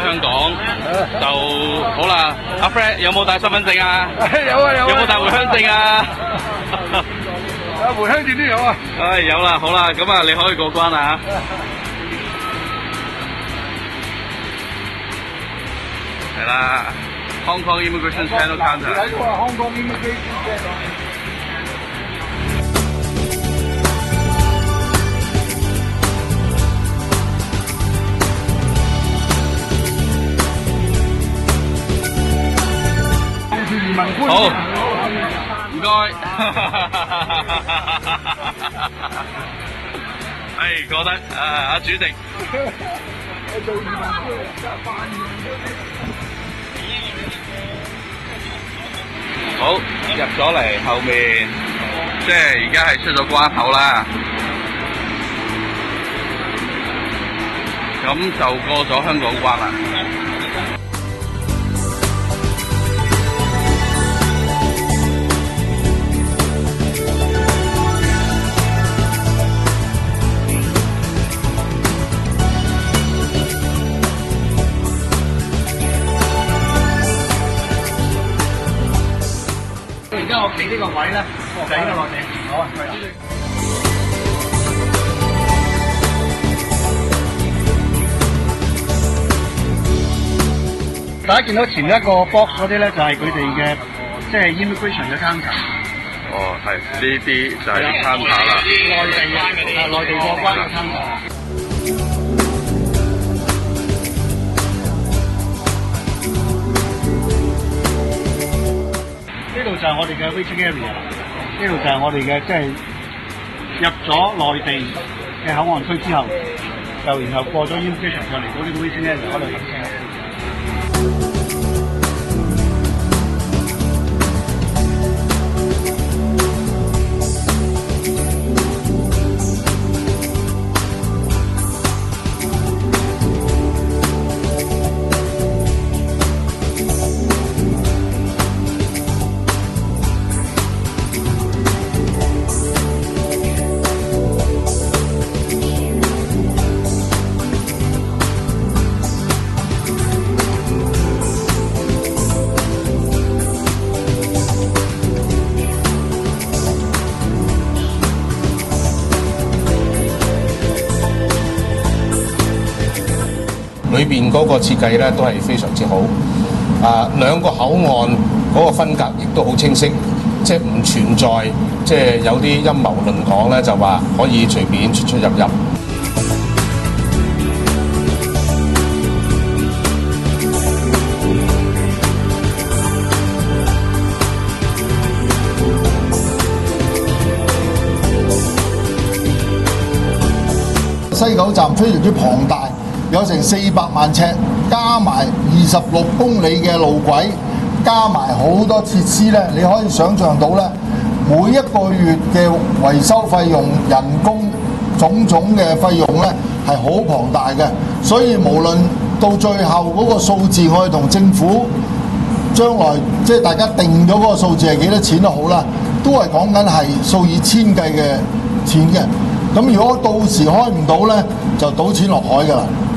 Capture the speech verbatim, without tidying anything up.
香港就好啦。阿 Fred 有冇帶身份證啊？ 有啊有啊。 有冇帶回鄉證啊？ 啊回鄉證都有啊。 唉，有啦，好啦，咁啊，你可以過關啦嚇。係啦 ，Hong Kong Immigration Channel Counter。 睇過 Hong Kong Immigration Channel。 好，唔該。係覺得啊，阿主席。好，入咗嚟後面，即係而家係出咗關口啦。咁就過咗香港關啦。 而家我企呢個位咧，就應該落地。好啊，大家見到前一個 box 嗰啲咧，就係佢哋嘅即係 immigration 嘅 counter。 哦，係呢啲就係啲 counter 啦。 內地嘅啊，內地過關嘅 counter。呢度就係我哋嘅 waiting area 啦，呢度就係我哋嘅即係入咗內地嘅口岸區之後，就然後過咗 immigration 就嚟到呢個 waiting area 嗰度等車。 裏邊嗰個設計咧都係非常之好，啊兩個口岸嗰個分隔亦都好清晰，即係唔存在即係有啲陰謀論講咧就話可以隨便出出入入。 西九站非常之龐大。有成四百萬尺，加埋二十六公里嘅路軌，加埋好多設施咧，你可以想象到咧，每一個月嘅維修費用、人工種種嘅費用咧係好龐大嘅。所以無論到最後嗰個數字，我哋同政府將來即係大家定咗嗰個數字係幾多錢都好啦，都係講緊係數以千計嘅錢嘅。咁如果到時開唔到咧，就倒錢落海㗎啦。